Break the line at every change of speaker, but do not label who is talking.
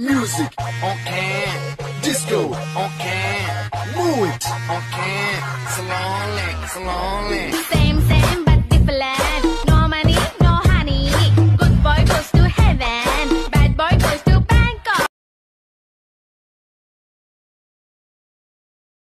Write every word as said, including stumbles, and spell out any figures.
Music on can, disco on can, move it on can, slowly, slowly.
Same